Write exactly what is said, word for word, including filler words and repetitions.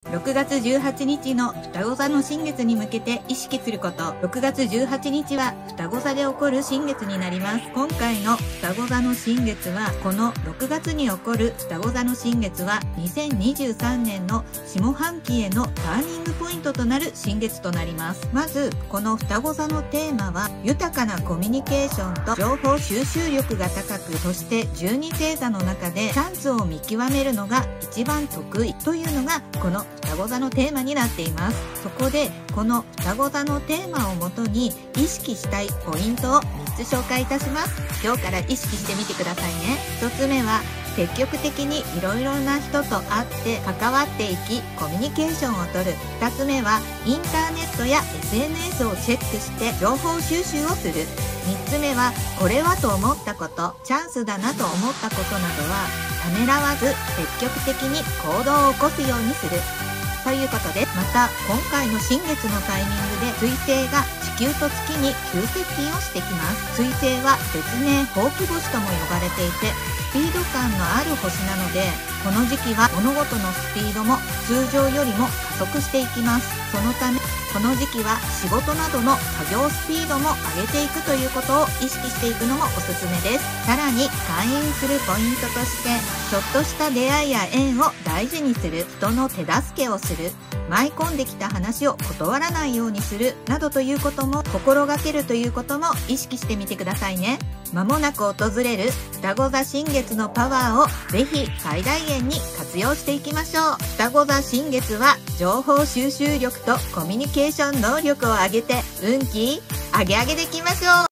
ろくがつじゅうはちにちの双子座の新月に向けて意識すること。ろくがつじゅうはちにちは双子座で起こる新月になります。今回の双子座の新月は、このろくがつに起こる双子座の新月はにせんにじゅうさんねんの下半期へのターニングポイントとなる新月となります。まずこの双子座のテーマは、豊かなコミュニケーションと情報収集力が高く、そしてじゅうに星座の中でチャンスを見極めるのが一番得意というのがこの双子座のテーマになっています。そこでこの双子座のテーマをもとに意識したいポイントをみっつ紹介いたします。今日から意識してみてくださいね。ひとつめは、積極的にいろいろな人と会って関わっていきコミュニケーションをとる。ふたつめは、インターネットや エスエヌエス をチェックして情報収集をする。みっつめは、これはと思ったこと、チャンスだなと思ったことなどはためらわず積極的に行動を起こすようにするということです。また今回の新月のタイミングで水星が地球と月に急接近をしてきます。水星は別名ほうき星とも呼ばれていて、スピード感のある星なので、この時期は物事のスピードも通常よりも加速していきます。そのためこの時期は仕事などの作業スピードも上げていくということを意識していくのもおすすめです。さらに開運するポイントとして、ちょっとした出会いや縁を大事にする、人の手助けをする、舞い込んできた話を断らないようにするなどということも心がけるということも意識してみてくださいね。まもなく訪れる双子座新月のパワーをぜひ最大限に活用していきましょう。双子座新月は情報収集力とコミュニケーション能力を上げて運気上げ上げでいきましょう。